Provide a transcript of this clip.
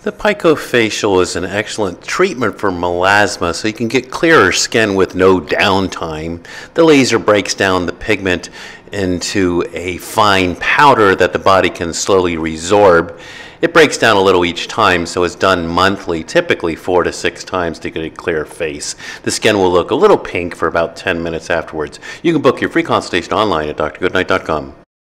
The Picofacial is an excellent treatment for melasma, so you can get clearer skin with no downtime. The laser breaks down the pigment into a fine powder that the body can slowly resorb. It breaks down a little each time, so it's done monthly, typically 4 to 6 times to get a clear face. The skin will look a little pink for about 10 minutes afterwards. You can book your free consultation online at drgoodnight.com.